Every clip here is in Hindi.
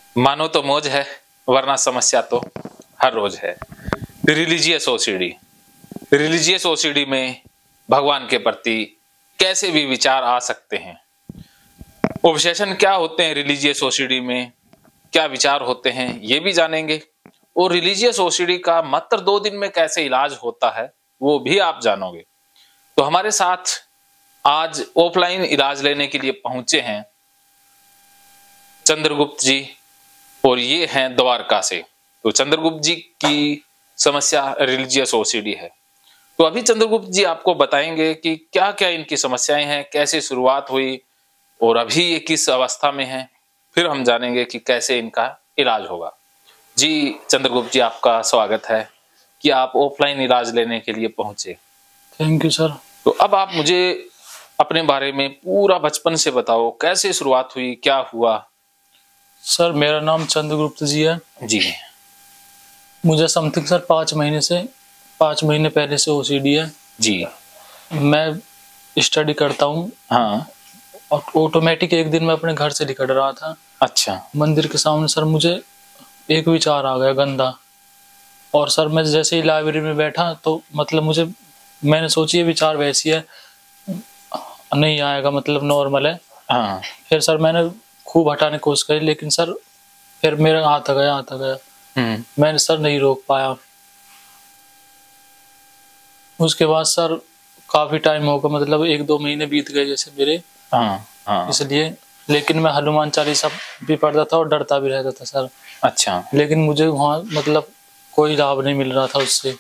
मानो तो मौज है, वरना समस्या तो हर रोज है। Religious OCD. रिलीजियस ओसीडी में भगवान के प्रति कैसे भी विचार आ सकते हैं। ऑब्सेशन क्या होते हैं रिलीजियस ओसीडी में, क्या विचार होते हैं, ये भी जानेंगे। और रिलीजियस ओसीडी का मात्र 2 दिन में कैसे इलाज होता है वो भी आप जानोगे। तो हमारे साथ आज ऑफलाइन इलाज लेने के लिए पहुंचे हैं चंद्रगुप्त जी, और ये हैं द्वारका से। तो चंद्रगुप्त जी की समस्या रिलीजियस ओसीडी है। तो अभी चंद्रगुप्त जी आपको बताएंगे कि क्या क्या इनकी समस्याएं हैं, कैसे शुरुआत हुई और अभी ये किस अवस्था में है। फिर हम जानेंगे कि कैसे इनका इलाज होगा। जी चंद्रगुप्त जी, आपका स्वागत है कि आप ऑफलाइन इलाज लेने के लिए पहुंचे। Thank you sir. तो अब आप मुझे अपने बारे में पूरा बचपन से बताओ, कैसे शुरुआत हुई, क्या हुआ। सर मेरा नाम चंद्रगुप्त जी है जी। मुझे समथिंग सर 5 महीने पहले से ओसीडी है जी। मैं स्टडी करता हूँ। हाँ। और ऑटोमेटिक एक दिन मैं अपने घर से निकल रहा था। अच्छा। मंदिर के सामने सर मुझे एक विचार आ गया गंदा। और सर मैं जैसे ही लाइब्रेरी में बैठा तो मतलब मैंने सोची ये विचार वैसी है, नहीं आएगा, मतलब नॉर्मल है। हाँ। फिर सर मैंने खूब हटाने की कोशिश करी, लेकिन सर फिर मेरा आता गया। मैंने सर नहीं रोक पाया। उसके बाद सर काफी टाइम होगा, मतलब 1-2 महीने बीत गए जैसे मेरे। हाँ। इसलिए लेकिन मैं हनुमान चालीसा भी पढ़ता था और डरता भी रहता था सर। अच्छा। लेकिन मुझे वहाँ मतलब कोई लाभ नहीं मिल रहा था उससे।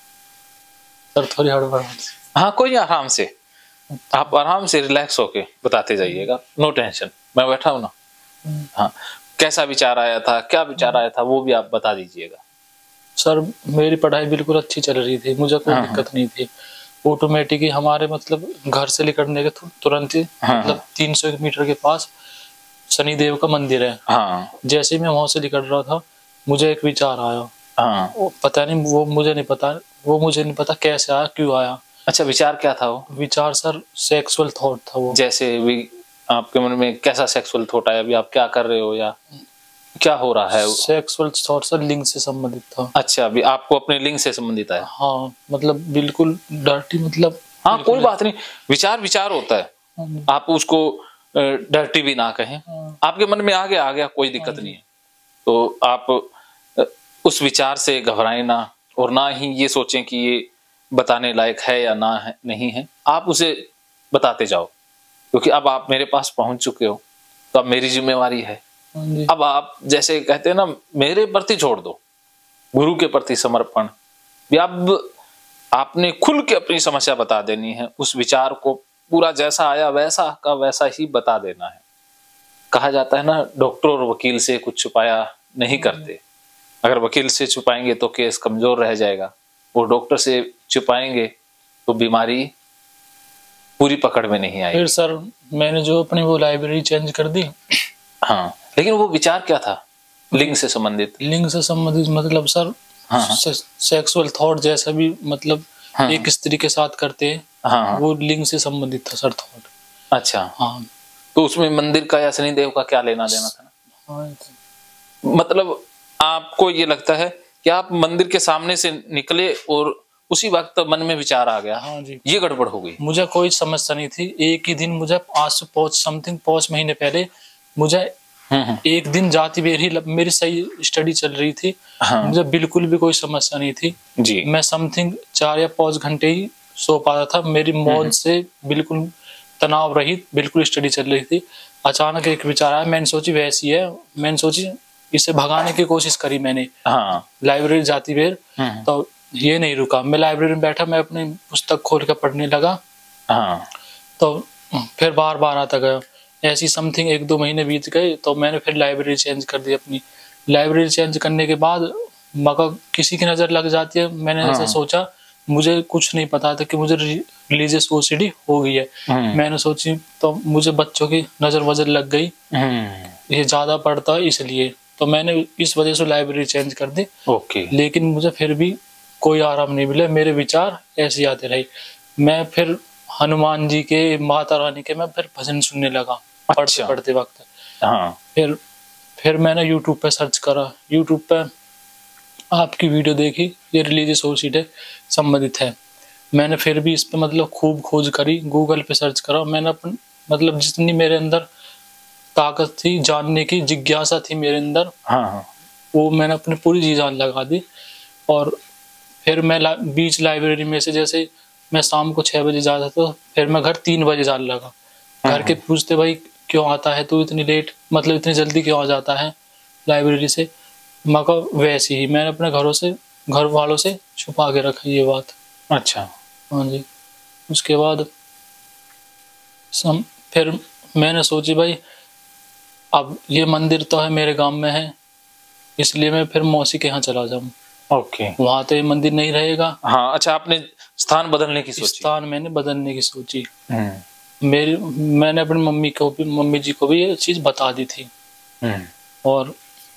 सर थोड़ी हड़बड़। हाँ, कोई आराम से, आप आराम से रिलैक्स होके बताते जाइएगा, नो टेंशन, मैं बैठा हूं ना। हाँ, कैसा विचार आया था, क्या विचार आया था, वो भी आप बता दीजिएगा। सर मेरी पढ़ाई बिल्कुल अच्छी चल रही थी, मुझे कोई दिक्कत नहीं थी। ऑटोमेटिक ही हमारे मतलब घर से निकलने के तुरंत ही मतलब 300 मीटर के पास शनिदेव का मंदिर है। हाँ। जैसे ही मैं वहां से निकल रहा था मुझे एक विचार आया। हाँ। पता नहीं, वो मुझे नहीं पता कैसे आया, क्यों आया। अच्छा, विचार क्या था वो? विचार सर सेक्सुअल थॉट था वो। जैसे भी आपके मन में कैसा सेक्सुअल थॉट आया, अभी आप क्या कर रहे हो या क्या हो रहा है? सेक्सुअल थॉट सर लिंग से संबंधित था। अच्छा, अभी आपको अपने लिंग से संबंधित है? हाँ, मतलब बिल्कुल डर्टी, मतलब हाँ कोई बात नहीं, विचार होता है, आप उसको डर्टी भी ना कहें। आपके मन में आ गया, कोई दिक्कत नहीं है। तो आप उस विचार से घबराएं ना, और ना ही ये सोचें कि ये बताने लायक है या ना है, नहीं है। आप उसे बताते जाओ, क्योंकि अब आप मेरे पास पहुंच चुके हो तो अब मेरी जिम्मेवारी है। अब आप जैसे कहते हैं ना, मेरे प्रति छोड़ दो, गुरु के प्रति समर्पण। अब आपने खुल के अपनी समस्या बता देनी है, उस विचार को पूरा जैसा आया वैसा का वैसा ही बता देना है। कहा जाता है ना, डॉक्टर और वकील से कुछ छुपाया नहीं करते। अगर वकील से छुपाएंगे तो केस कमजोर रह जाएगा, और डॉक्टर से छुपाएंगे तो बीमारी पूरी पकड़ में नहीं आएगी। फिर सर मैंने जो अपनी वो लाइब्रेरी चेंज कर दी। हाँ, लेकिन वो विचार क्या था? लिंग से संबंधित। लिंग से संबंधित मतलब सर सेक्सुअल थॉट जैसा भी, मतलब एक स्त्री के साथ करते हैं, वो लिंग से संबंधित था सर थॉट। अच्छा। हाँ, तो उसमें मंदिर का या शनिदेव का क्या लेना देना था ना? मतलब आपको ये लगता है कि आप मंदिर के सामने से निकले और उसी वक्त मन में विचार आ गया? हाँ जी, ये गड़बड़ हो गई। मुझे कोई समस्या नहीं थी। एक ही दिन मुझे आज से 5 महीने पहले मुझे एक दिन जाती बेरी मेरी सही स्टडी चल रही थी। मुझे बिल्कुल भी कोई समस्या नहीं थी जी। मैं समथिंग 4 या 5 घंटे ही सो पाता था। मेरी मौज से बिल्कुल तनाव रहित बिल्कुल स्टडी चल रही थी। अचानक एक विचार आया, मैंने सोची वैसी है, मैंने सोची इसे भगाने की कोशिश करी मैंने। लाइब्रेरी जाती बेर तो ये नहीं रुका। मैं लाइब्रेरी में बैठा, मैं अपनी पुस्तक खोल कर पढ़ने लगा। तो फिर बार बार आता गया। ऐसी समथिंग 1-2 महीने बीत गए तो मैंने फिर लाइब्रेरी चेंज कर दी। अपनी लाइब्रेरी चेंज करने के बाद मगर किसी की नजर लग जाती है। मैंने ऐसा सोचा, मुझे कुछ नहीं पता था कि मुझे रिलीजियस ओसीडी हो गई है। मैंने सोची तो मुझे बच्चों की नजर लग गई, ये ज्यादा पढ़ता है इसलिए। तो मैंने इस वजह से लाइब्रेरी चेंज कर दी। लेकिन मुझे फिर भी कोई आराम नहीं मिला, मेरे विचार ऐसे आते रहे। मैं फिर हनुमान जी के, माता रानी के मैं फिर भजन सुनने लगा। पढ़ते वक्त। फिर मैंने यूट्यूब पे सर्च करा, यूट्यूब पे आपकी वीडियो देखी, ये रिलीजियस ओसीडी संबंधित है। मैंने फिर भी इस पे मतलब खूब खोज करी, गूगल पे सर्च करा। मैंने अपन मतलब जितनी मेरे अंदर ताकत थी, जानने की जिज्ञासा थी मेरे अंदर, हाँ, वो मैंने अपनी पूरी जी जान लगा दी। और फिर मैं बीच लाइब्रेरी में से, जैसे मैं शाम को 6 बजे जाता था, फिर मैं घर 3 बजे जाने लगा। घर के पूछते, भाई क्यों आता है तू इतनी लेट, मतलब इतनी जल्दी क्यों आ जाता है लाइब्रेरी से? मैं कहा वैसे ही मैंने अपने घर वालों से छुपा के रखा ये बात। अच्छा। हाँ जी। उसके बाद फिर मैंने सोची, भाई अब ये मंदिर तो है मेरे गांव में है, इसलिए मैं फिर मौसी के यहाँ चला जाऊँ। ओके। वहां तो ये मंदिर नहीं रहेगा। हाँ, अच्छा, आपने स्थान बदलने की सोची? स्थान मैंने बदलने की सोची। मैंने अपनी मम्मी जी को भी ये चीज बता दी थी। और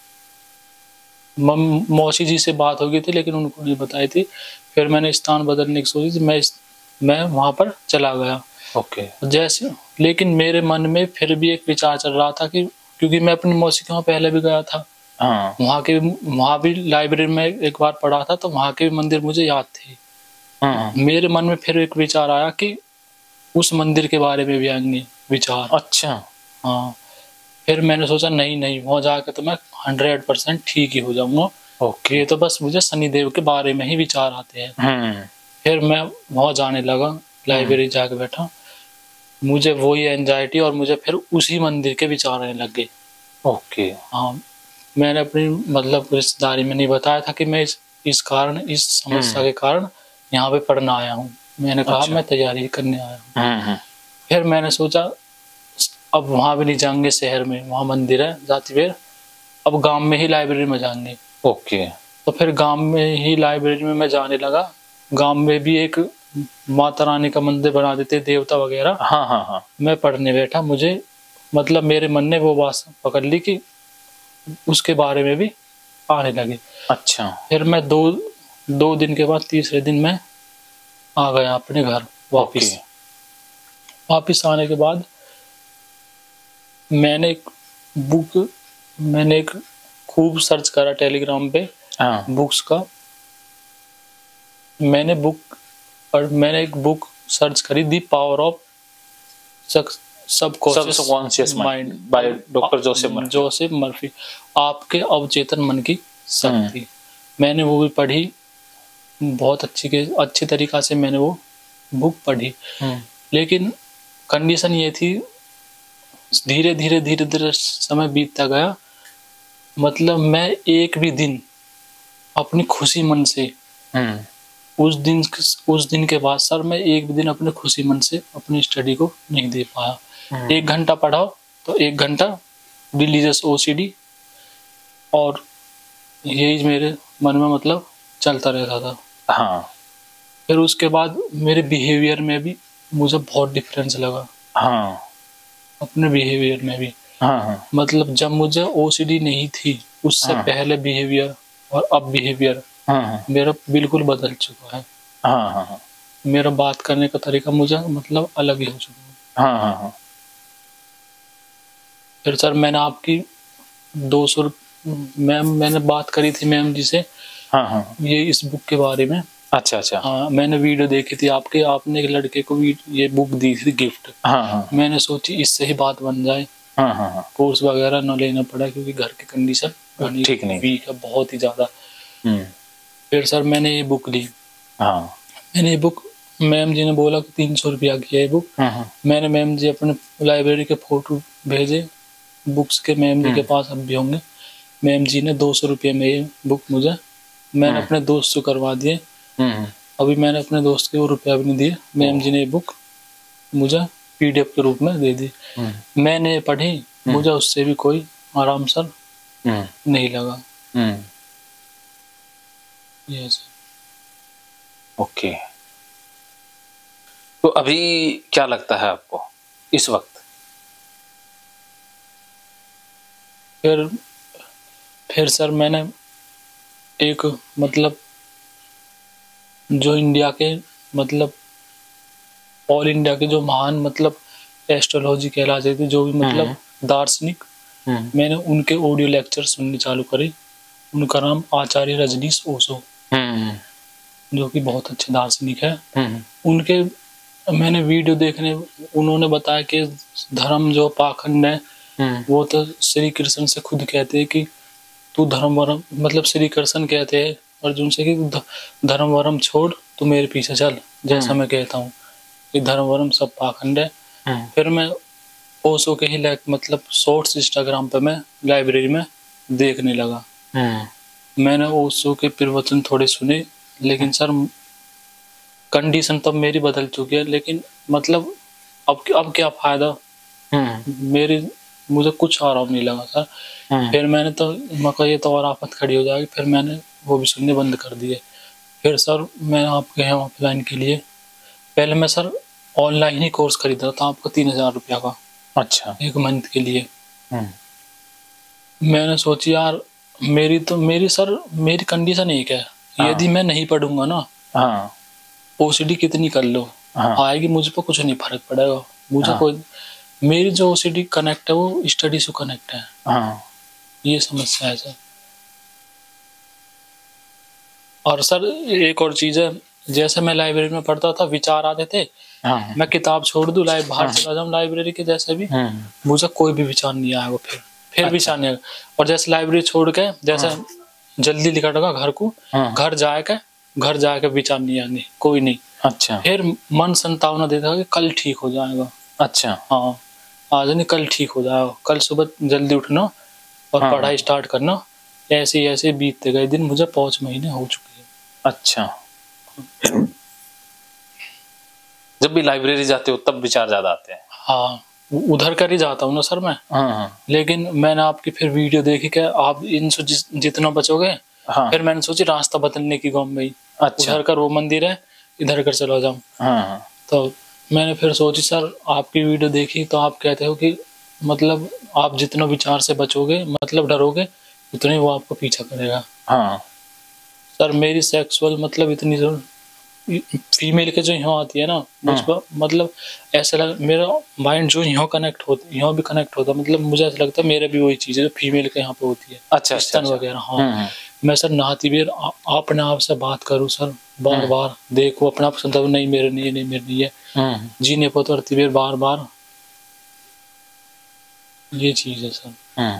मौसी जी से बात हो गई थी, लेकिन उनको नहीं बताई थी। फिर मैंने स्थान बदलने की सोची थी, मैं वहां पर चला गया। ओके। जैसे, लेकिन मेरे मन में फिर भी एक विचार चल रहा था कि क्योंकि मैं अपनी मौसी के वहाँ पहले भी गया था, वहां भी लाइब्रेरी में एक बार पढ़ा था, तो वहां के भी मंदिर मुझे याद थे। मेरे मन में फिर एक विचार आया कि उस मंदिर के बारे में भी आएंगे विचार। अच्छा। हाँ। फिर मैंने सोचा नहीं, वहां जाकर तो मैं 100% ठीक ही हो जाऊंगा। ओके। ये तो बस मुझे शनिदेव के बारे में ही विचार आते हैं। फिर मैं वहां जाने लगा, लाइब्रेरी जाके बैठा। मुझे वही एंजाइटी और मुझे फिर उसी मंदिर के विचार आने लग गए। ओके। हाँ। मैंने अपनी मतलब रिश्तेदारी में नहीं बताया था कि मैं इस समस्या के कारण यहाँ पे पढ़ना आया हूँ। मैंने कहा अच्छा। मैं तैयारी करने आया हूँ। फिर मैंने सोचा अब वहां भी नहीं जाएंगे शहर में, वहां मंदिर है जातिवेर, अब गांव में ही लाइब्रेरी में जाएंगे। ओके। तो फिर गांव में ही लाइब्रेरी में मैं जाने लगा। गांव में भी एक माता रानी का मंदिर बना देते, देवता वगैरह। हाँ। मैं पढ़ने बैठा, मुझे मतलब मेरे मन ने वो बात पकड़ ली कि उसके बारे में भी आने लगे। अच्छा। फिर मैं दो दिन के बाद तीसरे दिन मैं आ गया अपने घर वापिस। वापिस आने के बाद मैंने एक खूब सर्च करा टेलीग्राम पे बुक्स का। मैंने एक बुक सर्च करी, the power of subconscious mind by doctor Joseph Murphy, आपके अवचेतन मन की शक्ति। मैंने वो भी पढ़ी, बहुत अच्छी तरीका से मैंने वो बुक पढ़ी। लेकिन कंडीशन ये थी, धीरे धीरे समय बीतता गया। मतलब मैं एक भी दिन अपनी खुशी मन से उस दिन के बाद सर मैं एक भी दिन अपने खुशी मन से अपनी स्टडी को नहीं दे पाया। 1 घंटा पढ़ाओ तो 1 घंटा रिलीजियस ओसीडी, और यही मेरे मन में मतलब चलता रहता था। हाँ। फिर उसके बाद मेरे बिहेवियर में भी मुझे बहुत डिफरेंस लगा। हाँ। अपने बिहेवियर में भी। हाँ। मतलब जब मुझे ओसीडी नहीं थी, उससे पहले बिहेवियर और अब बिहेवियर मेरा बिल्कुल बदल चुका है। हाँ। मेरा बात करने का तरीका मुझे मतलब अलग ही हो चुका है। हाँ। फिर सर मैंने आपकी 200 मैंने बात करी थी मैम जी से। ये इस बुक के बारे में। अच्छा। हाँ, मैंने वीडियो देखी थी आपने एक लड़के को ये बुक दी थी गिफ्ट। मैंने सोची इससे ही बात बन जाए। कोर्स वगैरह न लेना पड़ा, क्योंकि घर की कंडीशन ठीक नहीं, वीक है बहुत ही ज्यादा। फिर सर मैंने ये बुक ली। मैंने ये बुक, मैम जी ने बोला कि 300 रुपया की है ये बुक। मैंने मैम जी अपने लाइब्रेरी के फोटो भेजे बुक्स के, मैम जी के पास अब भी होंगे। मैम जी ने 200 रुपये में ये बुक मैंने अपने दोस्त से करवा दिए। अभी मैंने अपने दोस्त के वो रुपया भी नहीं दिए। मैम जी ने ये बुक मुझे PDF के रूप में दे दी। मैंने पढ़ी, मुझे उससे भी कोई आराम सर नहीं लगा। यस। ओके। तो अभी क्या लगता है आपको इस वक्त? फिर सर मैंने एक मतलब जो इंडिया के मतलब ऑल इंडिया के जो महान मतलब एस्ट्रोलॉजी कहलाते थे, जो भी मतलब दार्शनिक मैंने उनके ऑडियो लेक्चर सुनने चालू करे। उनका नाम आचार्य रजनीश ओशो, जो कि बहुत अच्छे दार्शनिक है। उनके मैंने वीडियो देखने, उन्होंने बताया कि धर्म जो पाखंड है वो तो श्री कृष्ण से खुद कहते हैं कि तू धर्म वर्म, मतलब श्री कृष्ण कहते हैं अर्जुन से कि धर्म वर्म छोड़, तू मेरे पीछे चल, जैसा मैं कहता हूँ कि धर्म वर्म सब पाखंड है। फिर मैं ओशो के ही मतलब शॉर्ट्स इंस्टाग्राम पे मैं लाइब्रेरी में देखने लगा। मैंने ओशो के प्रवचन थोड़े सुने, लेकिन सर कंडीशन तब मेरी बदल चुकी है। लेकिन मतलब अब क्या फायदा, मुझे कुछ आराम नहीं लगा सर। फिर मैंने तो मका ये तो और आफत खड़ी हो जाएगी, फिर मैंने वो भी सुनने बंद कर दिए। फिर सर मैं आपके यहाँ ऑफलाइन के लिए, पहले मैं सर ऑनलाइन ही कोर्स खरीद रहा था आपको 3000 रुपया का। अच्छा। 1 मंथ के लिए। मैंने सोची यार मेरी कंडीशन एक है, यदि मैं नहीं पढ़ूंगा ना, ओसीडी कितनी कर लो आएगी, मुझे पर कुछ नहीं फर्क पड़ेगा। मुझे कोई, मेरी जो ओसीडी कनेक्ट है वो स्टडी से कनेक्ट है। ये समस्या है सर। और सर एक और चीज है, जैसे मैं लाइब्रेरी में पढ़ता था, विचार आते थे, मैं किताब छोड़ दूं, बाहर चला जाऊं लाइब्रेरी के, जैसे भी मुझे कोई भी विचार नहीं आएगा। फिर विचार नहीं आएगा। और जैसे लाइब्रेरी छोड़ के जैसे जल्दी निकलेगा घर को, घर जाके विचार नहीं आने, कोई नहीं। अच्छा। फिर मन संतावना देता है कि कल ठीक हो जाएगा। अच्छा। हाँ, आज नहीं कल ठीक हो जाएगा, कल सुबह जल्दी उठना और पढ़ाई स्टार्ट करना। ऐसे ऐसे बीतते गए दिन, मुझे 5 महीने हो चुके हैं। अच्छा। जब भी लाइब्रेरी जाते हो तब विचार ज्यादा आते हैं? हाँ, उधर कर ही जाता हूँ ना सर मैं। लेकिन मैंने आपकी फिर वीडियो देखी कि आप इनसे जितना बचोगे, फिर मैंने सोची रास्ता बदलने की गम में। अच्छा। उधर कर वो मंदिर है, इधर कर चला जाऊं। तो मैंने फिर सोची सर आपकी वीडियो देखी, तो आप कहते हो कि मतलब आप जितना विचार से बचोगे, मतलब डरोगे, उतना ही वो आपको पीछा करेगा। सर मेरी सेक्सुअल मतलब इतनी फीमेल के जो यहाँ आती है ना, मुझ पर मतलब ऐसा लग, मेरा माइंड जो यहाँ कनेक्ट होता, यहाँ भी कनेक्ट होता, मतलब मुझे ऐसा लगता है मेरा भी वही चीज है जो फीमेल के यहाँ पे होती है। अच्छा। स्तन वगैरह। हाँ। मैं सर नहाती भी अपने आप से बात करूँ सर, बार बार देखो अपना पसंद, नहीं मेरे नहीं है, जीने पर उतरती भी बार बार, ये चीज है सर।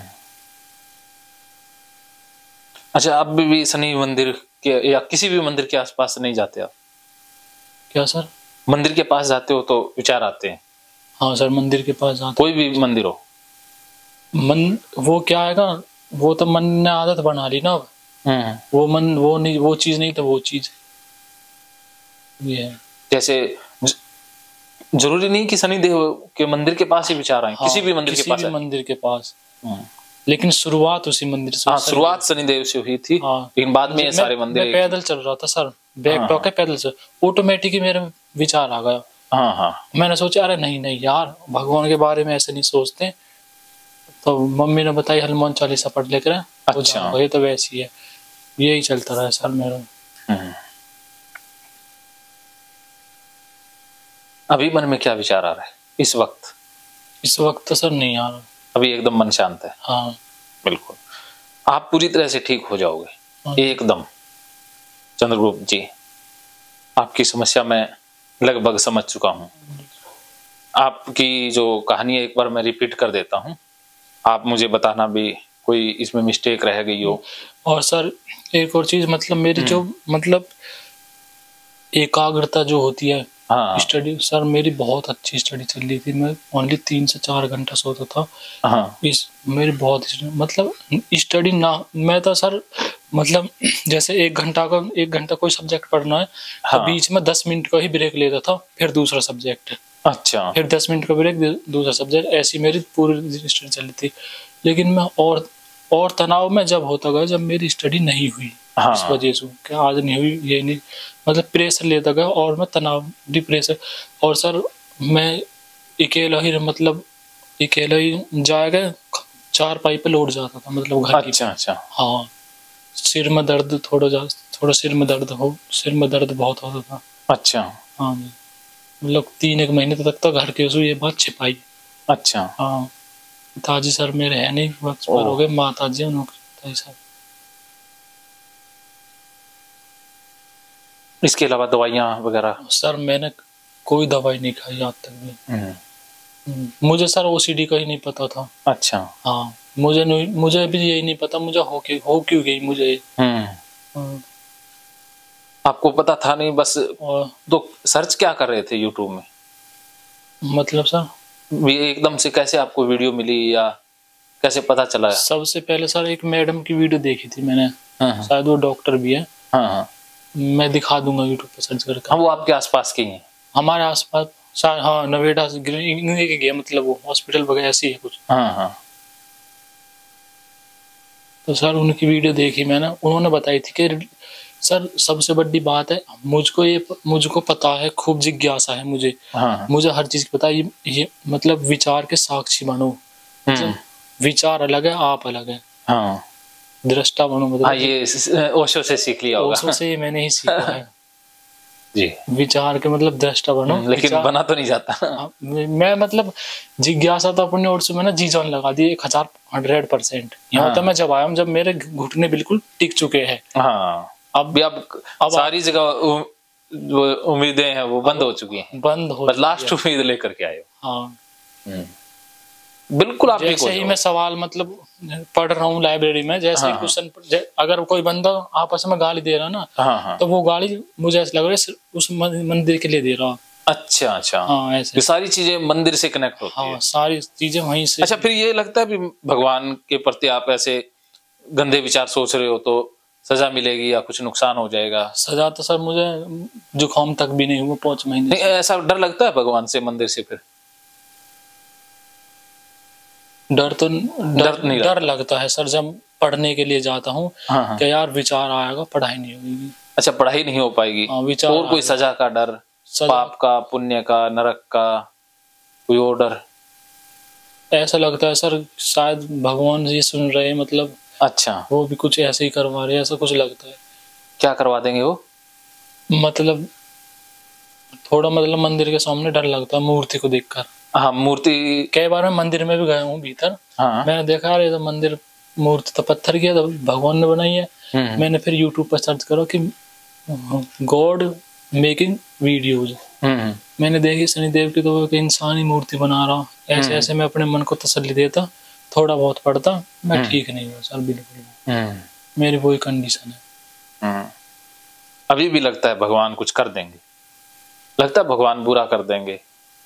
अच्छा, अब भी शनि मंदिर के या किसी भी मंदिर के आसपास नहीं जाते आप? क्या सर? मंदिर के पास जाते हो तो विचार आते हैं? हाँ सर, मंदिर के पास जाते। कोई भी मंदिर हो, वो क्या आएगा, वो तो मन ने आदत बना ली ना। वो चीज नहीं तो वो चीज ये है। जैसे जरूरी नहीं कि शनिदेव के मंदिर के पास ही विचार आए। हाँ, किसी भी मंदिर के पास। लेकिन शुरुआत उसी मंदिर से। हाँ, शुरुआत शनिदेव से हुई थी। हाँ, लेकिन बाद में ये सारे मंदिर। मैं पैदल चल रहा था सर, बैग टॉक है, पैदल से ऑटोमेटिक ही मेरे विचार आ गया। मैंने सोचा अरे नहीं यार, भगवान के बारे में ऐसे नहीं सोचते। तो मम्मी ने बताई हनुमान चालीसा पढ़ लेकर। अच्छा। ये तो वैसी है, यही चलता रहा सर मेरा। अभी मन में क्या विचार आ रहा है इस वक्त? इस वक्त तो सर नहीं आ रहा, अभी एकदम मन शांत है। हाँ बिल्कुल, आप पूरी तरह से ठीक हो जाओगे। हाँ। एकदम। चंद्रगुप्त जी, आपकी समस्या मैं लगभग समझ चुका हूँ। आपकी जो कहानी है एक बार मैं रिपीट कर देता हूँ, आप मुझे बताना भी कोई इसमें मिस्टेक रह गई हो। और सर एक और चीज, मतलब मेरी जो मतलब एकाग्रता जो होती है। हाँ। स्टडी सर मेरी बहुत अच्छी स्टडी चल रही थी, मैं ओनली 3 से 4 घंटा सोता था। हाँ। मेरी बहुत मतलब स्टडी ना, मैं तो सर मतलब जैसे 1 घंटा कोई सब्जेक्ट पढ़ना है। हाँ। तो बीच में 10 मिनट का ही ब्रेक लेता था, फिर दूसरा सब्जेक्ट। अच्छा। फिर 10 मिनट का ब्रेक, दूसरा सब्जेक्ट, ऐसी मेरी पूरी स्टडी चल रही थी। लेकिन मैं और तनाव में जब होता गया, जब मेरी स्टडी नहीं हुई। हाँ। इस वजह से क्या आज नहीं हुई, ये नहीं मतलब प्रेशर लेता गया और मैं तनाव, डिप्रेशन। और सर मैं अकेला ही जाएगा 4 पाई पे लौट जाता था, मतलब घर की। अच्छा। हाँ, सिर में दर्द थोड़ा सिर में दर्द बहुत होता था। अच्छा। हाँ, मतलब 3-1 महीने तक तो घर के ये बात छिपाई। अच्छा। हाँ, पिताजी सर मेरे है नहीं, वक्त पर हो गए, माता जी उनके पिताजी सर। इसके अलावा दवाइयाँ वगैरह? सर मैंने कोई दवाई नहीं खाई आज तक भी। मुझे सर ओसीडी का ही नहीं पता था। अच्छा। हाँ, मुझे भी यही नहीं पता मुझे हो क्यों गई मुझे। आपको पता था नहीं बस? तो सर्च क्या कर रहे थे यूट्यूब में? मतलब सर ये एकदम से कैसे आपको वीडियो मिली या कैसे पता चला? सबसे पहले सर एक मैडम की वीडियो देखी थी मैंने, शायद वो डॉक्टर भी है। हाँ, मैं दिखा दूंगा यूट्यूब पर सर्च करके। हाँ, वो आपके आसपास के ही हैं? हमारे आसपास शायद, हाँ, नोएडा से गया, मतलब वो हॉस्पिटल वगैरह ऐसी है कुछ। हाँ। तो सर उनकी वीडियो देखी मैंने, उन्होंने बताई थी कि सर सबसे बड़ी बात है मुझको पता है, खूब जिज्ञासा है मुझे। मुझे हर चीज की पता है। ये मतलब विचार के साक्षी बनो, मतलब विचार अलग है, आप अलग है। हाँ, दृष्टा बनो, मतलब ये ओशो से सीख लिया होगा। ओशो से मैंने ही सीखा है जी। विचार के मतलब दृष्टा बनो, लेकिन बना तो नहीं जाता। मैं मतलब जिज्ञासा तो अपने ओर से मैंने जी जान लगा दी 100%। यहाँ तक मैं जब आया हूँ जब मेरे घुटने बिल्कुल टिक चुके हैं। हाँ, अब सारी जगह जो उम्मीदें हैं वो बंद हो चुकी हैं। बंद हो, लास्ट उम्मीद लेकर के आए हो। हाँ, बिल्कुल। आप जैसे ही मैं सवाल मतलब पढ़ रहा हूँ लाइब्रेरी में, जैसे ही क्वेश्चन, अगर कोई बंदा आपस में गाली दे रहा ना, तो वो गाली मुझे ऐसा लग रहा है उस मंदिर के लिए दे रहा। अच्छा। हाँ, ऐसे सारी चीजें मंदिर से कनेक्ट होती है। हाँ, सारी चीजें वहीं से। अच्छा, फिर ये लगता है भगवान के प्रति आप ऐसे गंदे विचार सोच रहे हो तो सजा मिलेगी या कुछ नुकसान हो जाएगा? सजा तो सर मुझे जुकाम तक भी नहीं हुआ 5 महीने। नहीं, ऐसा डर लगता है भगवान से, मंदिर से? फिर डर लगता है सर जब पढ़ने के लिए जाता हूँ। हाँ। कि यार विचार आएगा, पढ़ाई नहीं होगी। अच्छा, पढ़ाई नहीं हो पाएगी। विचार और कोई सजा का डर? पाप का, पुण्य का, नरक का, कोई और डर? ऐसा लगता है सर शायद भगवान जी सुन रहे हैं, मतलब अच्छा, वो भी कुछ ऐसे ही करवा रहे हैं, ऐसा कुछ लगता है। क्या करवा देंगे वो? मतलब थोड़ा मतलब मंदिर के सामने डर लगता है मूर्ति को देखकर। हाँ, मूर्ति कई बार मैं मंदिर में भी गया हूँ भीतर। मैंने देखा अरे तो मंदिर मूर्ति तो पत्थर की है, तो भगवान ने बनाई है। मैंने फिर यूट्यूब पर सर्च करो कि गॉड मेकिंग वीडियोज, मैंने देखी शनिदेव की, तो इंसानी मूर्ति बना रहा। ऐसे ऐसे मैं अपने मन को तसल्ली देता, थोड़ा बहुत पढ़ता, मैं ठीक नहीं हुआ सर बिल्कुल। मेरी वही कंडीशन है। अभी भी लगता है भगवान कुछ कर देंगे? लगता है भगवान बुरा कर देंगे?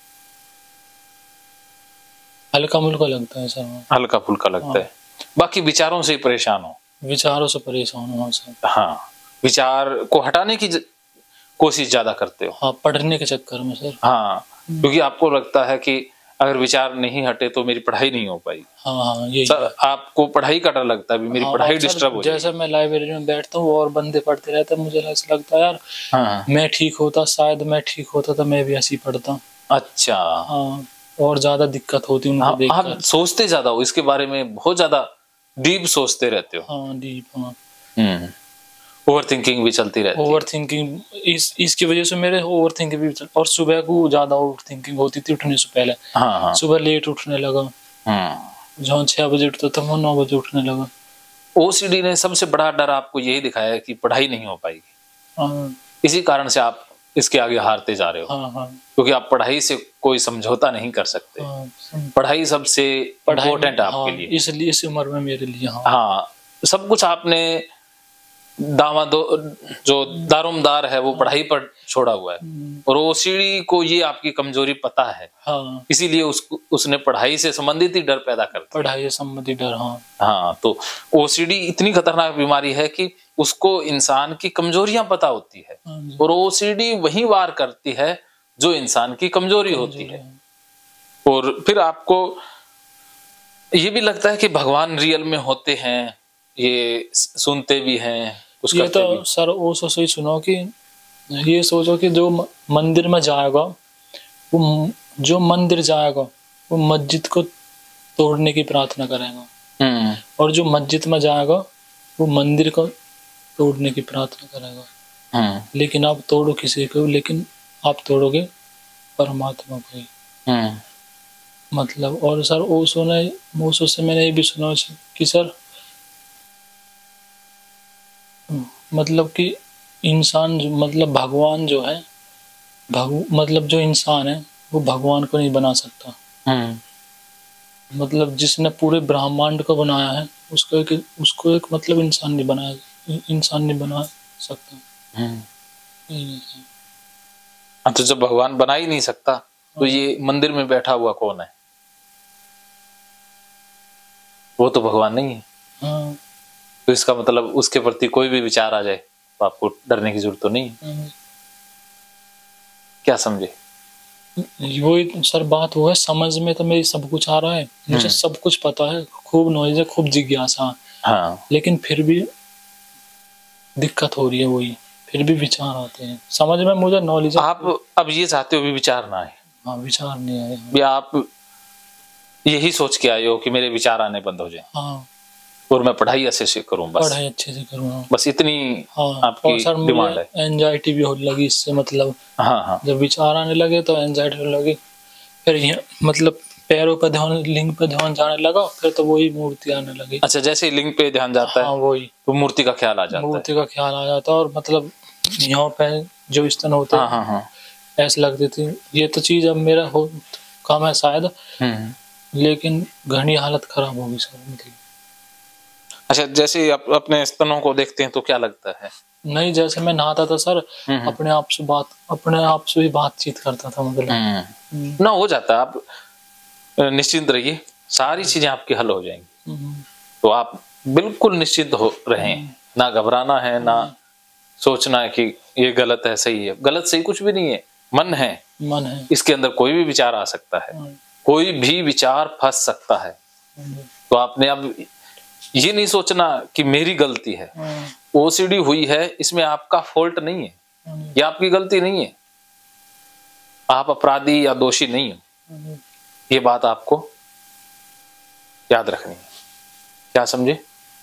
हल्का मुल्का लगता है सर। हल्का फुल्का लगता है। बाकी विचारों से परेशान हो? विचारों से परेशान हो सर। हाँ, विचार को हटाने की कोशिश ज्यादा करते हो? हाँ, पढ़ने के चक्कर में सर। हाँ, क्योंकि आपको लगता है कि अगर विचार नहीं हटे तो मेरी पढ़ाई नहीं हो पाई। हाँ, यही आपको पढ़ाई का डर लगता है, मेरी पढ़ाई डिस्टर्ब हो जाएगी। जैसे मैं लाइब्रेरी में बैठता हूँ और बंदे पढ़ते रहते हैं, मुझे ऐसा लगता है यार मैं ठीक होता, शायद मैं ठीक होता तो मैं भी ऐसे ही पढ़ता। अच्छा। हाँ, और ज्यादा दिक्कत होती उनको देखकर। आप सोचते ज्यादा हो इसके बारे में, बहुत ज्यादा डीप सोचते रहते हो? हाँ, डीप। हाँ, ओवर थिंकिंग भी चलती रहती है? ओवर थिंकिंग इसकी वजह से मेरे ओवर थिंकिंग भी और सुबह को ज्यादा ओवर थिंकिंग होती थी उठने से पहले। हाँ। सुबह लेट उठने लगा। जहाँ 6 बजे उठता था वो 9 बजे उठने लगा। ओसीडी ने सबसे बड़ा डर आपको यही दिखाया है कि पढ़ाई नहीं हो पाएगी। इसी कारण से आप इसके आगे हारते जा रहे हो। क्योंकि आप पढ़ाई से कोई समझौता नहीं कर सकते। पढ़ाई सबसे इम्पोर्टेंट है आपके लिए, इसलिए इस उम्र में मेरे लिए। हाँ, सब कुछ आपने जो दारोमदार है वो पढ़ाई पर छोड़ा हुआ है, और ओसीडी को ये आपकी कमजोरी पता है। इसीलिए उसने पढ़ाई से संबंधित ही डर पैदा कर दिया। पढ़ाई से संबंधित डर। हाँ, तो ओसीडी इतनी खतरनाक बीमारी है कि उसको इंसान की कमजोरियां पता होती है, और ओसीडी वही वार करती है जो इंसान की कमजोरी होती है। और फिर आपको ये भी लगता है कि भगवान रियल में होते हैं, ये सुनते भी हैं, कुछ ये करते तो भी। सर वो सोचो सुनो कि ये सोचो कि जो मंदिर में जाएगा, वो जो मंदिर जाएगा वो मस्जिद को तोड़ने की प्रार्थना करेगा, और जो मस्जिद में जाएगा वो मंदिर को तोड़ने की प्रार्थना करेगा। लेकिन आप तोड़ो किसी को, लेकिन आप तोड़ोगे परमात्मा को ही। मतलब और सर ओशो से मैंने ये भी सुना कि सर मतलब कि इंसान मतलब भगवान जो है मतलब जो इंसान है वो भगवान को नहीं बना सकता। मतलब जिसने पूरे ब्रह्मांड को बनाया है उसको एक मतलब इंसान नहीं बना सकता। तो जब भगवान बना ही नहीं सकता तो ये मंदिर में बैठा हुआ कौन है? वो तो भगवान नहीं है। हाँ। तो इसका मतलब उसके प्रति कोई भी विचार आ जाए तो आपको डरने की जरूरत तो नहीं है। क्या समझे? वही सर बात वो है, समझ में तो मेरी सब कुछ आ रहा है, मुझे सब कुछ पता है, खूब नॉलेज है, खूब जिज्ञासा। हाँ। लेकिन फिर भी दिक्कत हो रही है, वही फिर भी विचार आते हैं समझ में। मुझे नॉलेज आप अब ये चाहते हो भी विचार ना आए? हाँ, विचार नहीं आए। भी आप यही सोच के आए हो कि मेरे विचार आने बंद हो जाए। हाँ। और मैं पढ़ाई अच्छे से करूं, बस पढ़ाई अच्छे से करूँ, बस इतनी हाँ। आपकी और सर डिमांड है। एंजाइटी भी होने लगी इससे, मतलब हाँ हाँ। जब विचार आने लगे तो एंजाइटी होने लगी। फिर मतलब पैरों पर ध्यान, लिंग पे ध्यान जाने लगा, फिर तो वही मूर्ति आने लगी। अच्छा, जैसे ही लिंग पे ध्यान जाता हाँ, है वही तो मूर्ति का ख्याल आ जाता है। मूर्ति का ख्याल आ जाता है। और मतलब यहाँ पे जो स्तन होते हैं, हाँ हाँ, ऐसे लगती थी। ये तो चीज अब मेरा हो कम है शायद, लेकिन घनी हालत खराब होगी सर मतलब। अच्छा, जैसे आप अपने स्तनों को देखते हैं तो क्या लगता है? नहीं, जैसे मैं नहाता था सर, अपने आप से भी बातचीत करता था मतलब। ना हो जाता है। आप निश्चिंत रहिए, सारी चीजें आपकी हल हो जाएंगी। तो आप बिल्कुल निश्चिंत हो रहें, ना घबराना है, ना सोचना है कि ये गलत है सही है। गलत सही कुछ भी नहीं है, मन है, इसके अंदर कोई भी विचार आ सकता है, कोई भी विचार फंस सकता है। तो आपने अब ये नहीं सोचना कि मेरी गलती है, ओसीडी हुई है, इसमें आपका फॉल्ट नहीं है, ये आपकी गलती नहीं है, आप अपराधी या दोषी नहीं हो। ये बात आपको याद रखनी है। क्या समझे?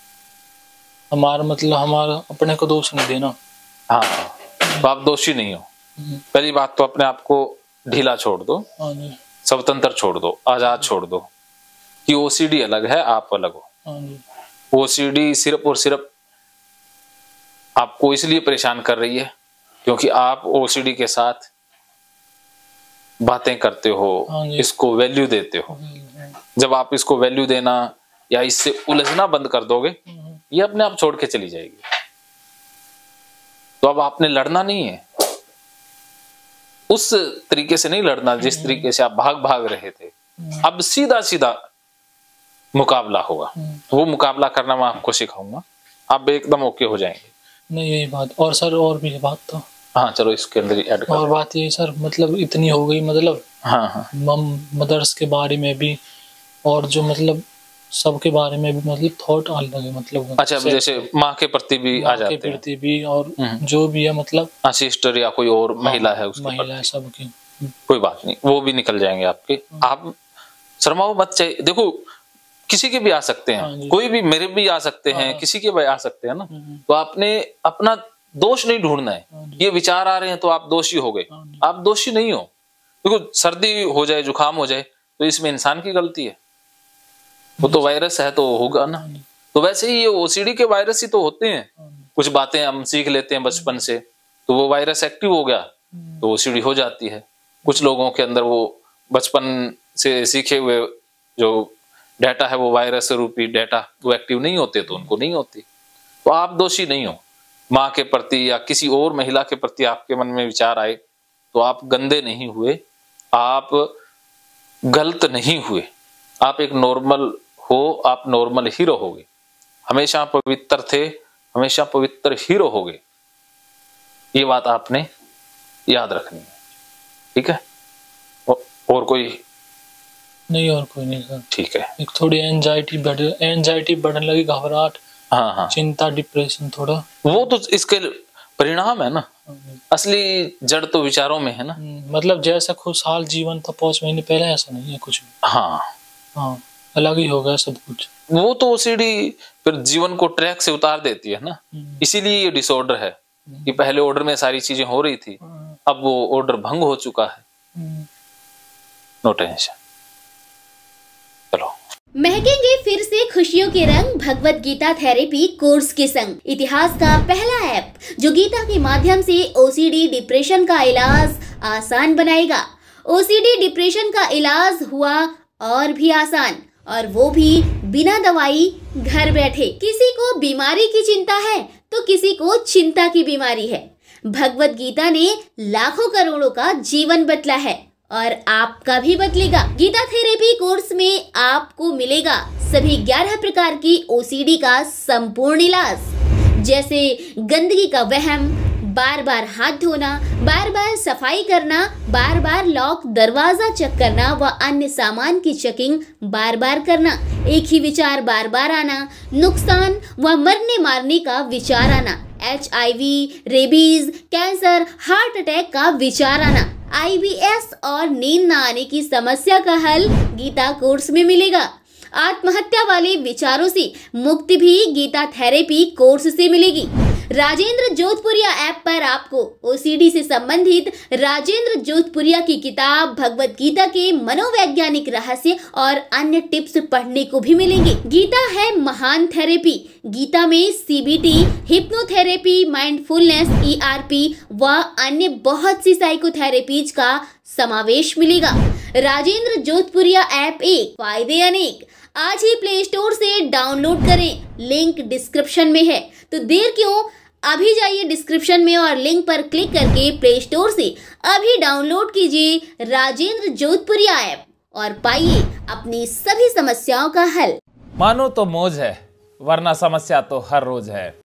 हमारा अपने को दोष नहीं देना। हाँ, तो आप दोषी नहीं हो। पहली बात तो अपने आप को ढीला छोड़ दो, स्वतंत्र छोड़ दो, आजाद छोड़ दो कि ओसीडी अलग है, आप अलग हो। ओसीडी सिर्फ और सिर्फ आपको इसलिए परेशान कर रही है क्योंकि आप ओसीडी के साथ बातें करते हो, इसको वैल्यू देते हो। जब आप इसको वैल्यू देना या इससे उलझना बंद कर दोगे, ये अपने आप छोड़ के चली जाएगी। तो अब आपने लड़ना नहीं है, उस तरीके से नहीं लड़ना जिस तरीके से आप भाग रहे थे। अब सीधा सीधा मुकाबला होगा, वो मुकाबला करना मैं आपको सिखाऊंगा, आप एकदम ओके हो जाएंगे। नहीं, यही बात। और सर और भी बात तो, हाँ चलो इसके अंदर ऐड कर। और बात ये सर, मतलब इतनी हो गई, मतलब हाँ हाँ, मदर्स के बारे में भी और जो मतलब सबके बारे में भी मतलब थॉट आने लगे मतलब। अच्छा, जैसे माँ के प्रति भी आ जाते हैं, के प्रति भी, और जो भी है मतलब सिस्टर या कोई और महिला है उसके महिला है सबकी, कोई बात नहीं, वो भी निकल जाएंगे आपके। आप शर्माओ मत। चाहिए देखो, किसी के भी आ सकते हैं, कोई भी मेरे भी आ सकते हैं, किसी के भी आ सकते हैं ना। तो आपने अपना दोष नहीं ढूंढना है। ये विचार आ रहे हैं तो आप दोषी हो गए, आप दोषी नहीं हो। देखो, सर्दी हो जाए, जुकाम हो जाए तो इसमें इंसान की गलती है, वो तो वायरस है तो होगा ना। तो वैसे ही ये ओसीडी के वायरस ही तो होते हैं। कुछ बातें हम सीख लेते हैं बचपन से, तो वो वायरस एक्टिव हो गया तो ओसीडी हो जाती है। कुछ लोगों के अंदर वो बचपन से सीखे हुए जो डाटा है, वो वायरस रूपी डाटा, वो एक्टिव नहीं होते तो उनको नहीं होती। तो आप दोषी नहीं हो। माँ के प्रति या किसी और महिला के प्रति आपके मन में विचार आए तो आप गंदे नहीं हुए, आप गलत नहीं हुए, आप एक नॉर्मल हो, आप नॉर्मल ही रहोगे। हमेशा पवित्र थे, हमेशा पवित्र ही रहोगे। ये बात आपने याद रखनी है, ठीक है? और कोई नहीं? और कोई नहीं सर। ठीक है। एक थोड़ी एंजाइटी बढ़ने लगी, घबराहट, हाँ हाँ, चिंता, डिप्रेशन थोड़ा, वो तो इसके परिणाम है ना। असली जड़ तो विचारों में है ना। मतलब जैसा खुशहाल जीवन था 5 महीने पहले, ऐसा नहीं है कुछ भी। हाँ हाँ, अलग ही हो गया सब कुछ। वो तो ओसीडी फिर जीवन को ट्रैक से उतार देती है ना। इसीलिए ये डिसऑर्डर है कि पहले ऑर्डर में सारी चीजें हो रही थी, अब वो ऑर्डर भंग हो चुका है। No tension. महकेंगे फिर से खुशियों के रंग भगवत गीता थेरेपी कोर्स के संग। इतिहास का पहला ऐप जो गीता के माध्यम से ओसीडी डिप्रेशन का इलाज आसान बनाएगा। ओसीडी डिप्रेशन का इलाज हुआ और भी आसान, और वो भी बिना दवाई, घर बैठे। किसी को बीमारी की चिंता है तो किसी को चिंता की बीमारी है। भगवत गीता ने लाखों करोड़ों का जीवन बदला है और आपका भी बदलेगा। गीता थेरेपी कोर्स में आपको मिलेगा सभी 11 प्रकार की ओसीडी का संपूर्ण इलाज, जैसे गंदगी का वहम, बार बार हाथ धोना, बार बार सफाई करना, बार बार लॉक दरवाजा चेक करना व अन्य सामान की चेकिंग बार बार करना, एक ही विचार बार बार आना, नुकसान व मरने मारने का विचार आना, HIV, rabies, cancer, heart attack का विचार आना, IBS और नींद न आने की समस्या का हल गीता कोर्स में मिलेगा। आत्महत्या वाले विचारों से मुक्ति भी गीता थेरेपी कोर्स से मिलेगी। राजेंद्र जोधपुरिया ऐप पर आपको ओसीडी से संबंधित राजेंद्र जोधपुरिया की किताब भगवत गीता के मनोवैज्ञानिक रहस्य और अन्य टिप्स पढ़ने को भी मिलेंगे। गीता है महान थेरेपी। गीता में CBT, हिप्नोथेरेपी, माइंडफुलनेस, ERP व अन्य बहुत सी साइकोथेरेपीज का समावेश मिलेगा। राजेंद्र जोधपुरिया ऐप एक, फायदे अनेक। आज ही प्ले स्टोर से डाउनलोड करें, लिंक डिस्क्रिप्शन में है। तो देर क्यों, अभी जाइए डिस्क्रिप्शन में और लिंक पर क्लिक करके प्ले स्टोर से अभी डाउनलोड कीजिए राजेंद्र जोधपुरिया ऐप और पाइए अपनी सभी समस्याओं का हल। मानो तो मौज है, वरना समस्या तो हर रोज है।